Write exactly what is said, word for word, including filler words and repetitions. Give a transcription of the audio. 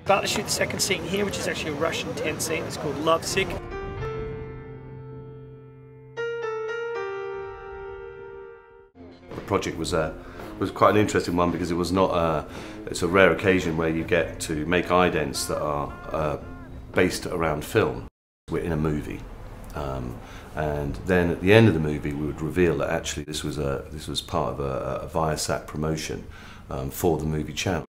About to shoot the second scene here, which is actually a Russian tent scene. It's called Lovesick. The project was a was quite an interesting one because it was not a, it's a rare occasion where you get to make idents that are uh, based around film. We're in a movie, um, and then at the end of the movie we would reveal that actually this was a this was part of a, a Viasat promotion um, for the movie channel.